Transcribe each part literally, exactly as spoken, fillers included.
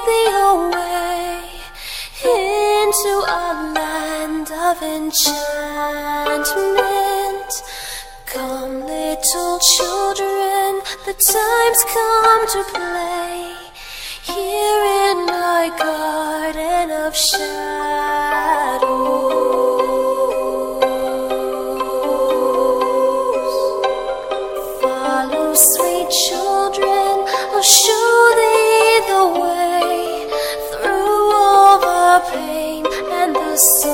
thee away into a land of enchantment. Come, little children, the time's come to play here in my garden of shadows. Follow, sweet children, I'll show thee the way through all the pain and the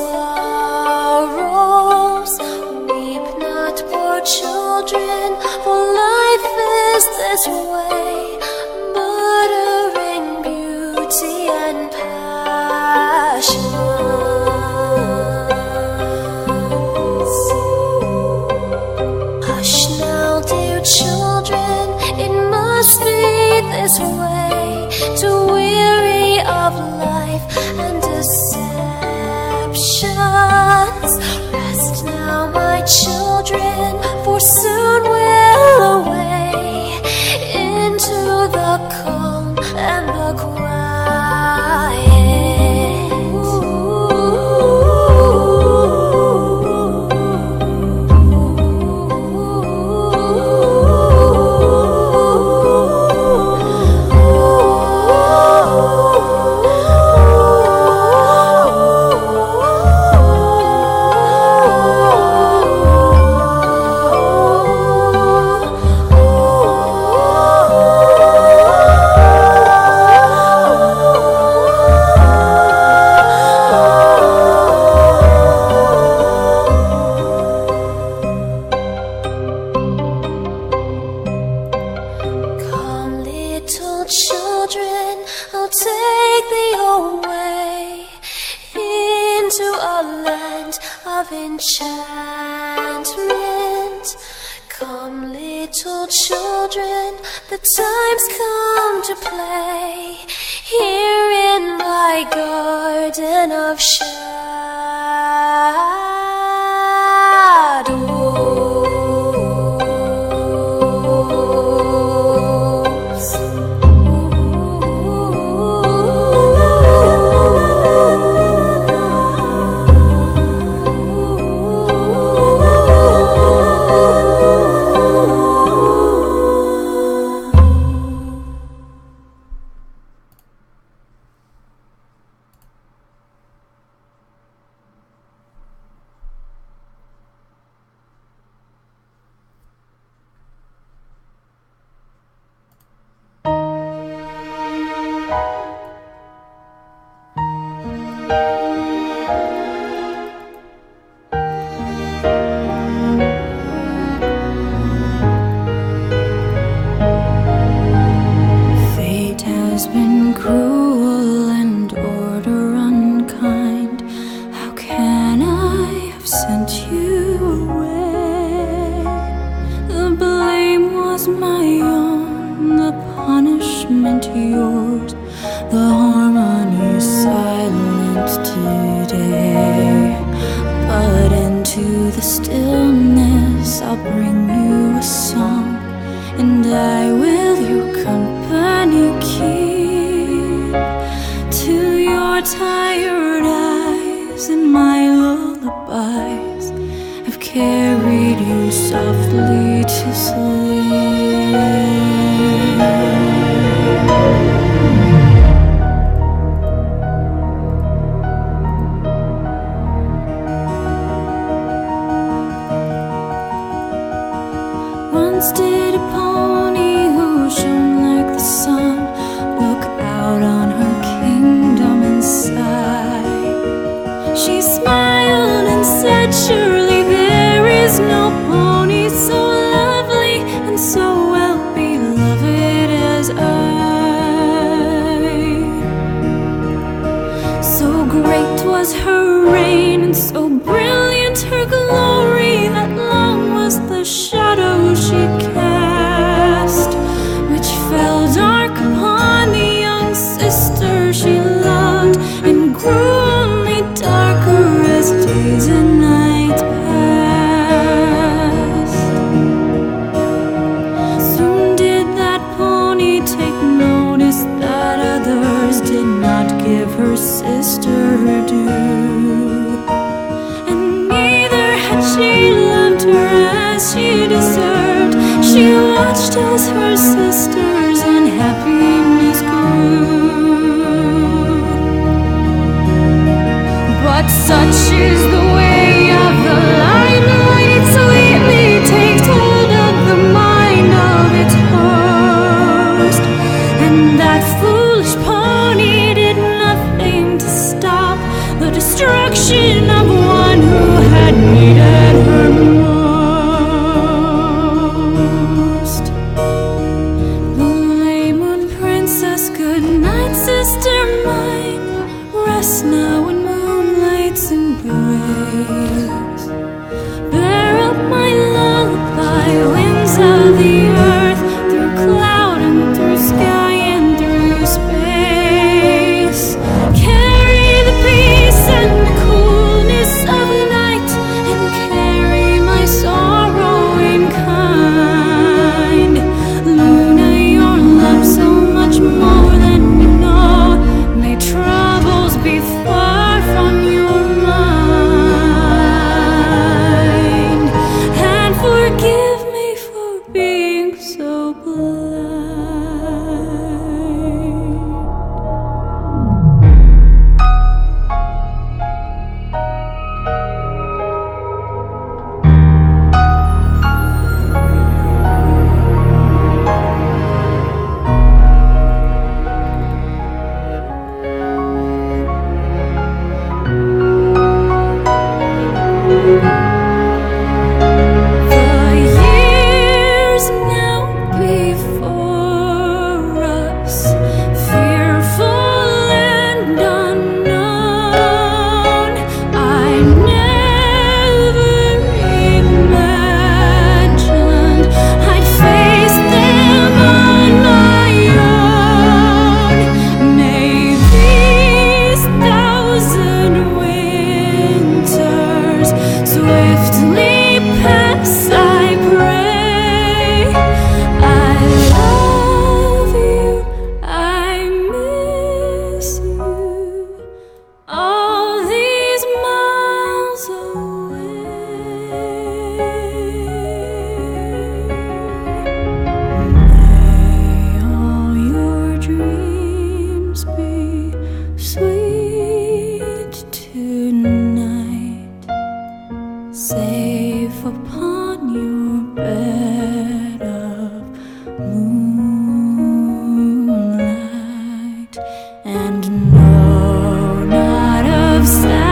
sorrows. Weep not, poor children, for life is this way, murdering beauty and passions. Hush now, dear children, it must be this way, to weary of life and deceptions. Rest now, my children, for soon we'll away into the calm and the quiet. Children, I'll take thee away into a land of enchantment. Come, little children, the time's come to play here in my garden of shadows. Fate has been cruel and order unkind. How can I have sent you away? The blame was my own, the punishment yours, the harmony silent today. But into the stillness I'll bring you a song, and I will your company keep. To your tired eyes and my lullabies I've carried you softly to sleep. Once did a pony who shone like the sun look out on her kingdom and sigh. She smiled and said, surely there is no pony so lovely and so well behaved. of her sister do. And neither had she loved her as she deserved. She watched as her sister's unhappiness grew. But such is the way of the limelight, it sweetly takes hold of the mind of its host. And that foolish pony did nothing to stop the destruction of one who had needed her most. Blue moon princess, good night, sister mine. Rest now in moonlight's embrace. Bear up my lullaby, winds of the earth, through cloud and through sky and through space. Carry the peace and the coolness of night, and carry my sorrow in kind. Luna, your love so much more than you know. May troubles be far from your mind, and forgive me for being so blind. The years now before us, fearful and unknown, I never imagined I'd face them on my own. May these thousand winters swiftly pass, I pray. I love you, I miss you, all these miles away. May all your dreams be sweet tonight, safe upon your bed of moonlight, and no, not of sadness.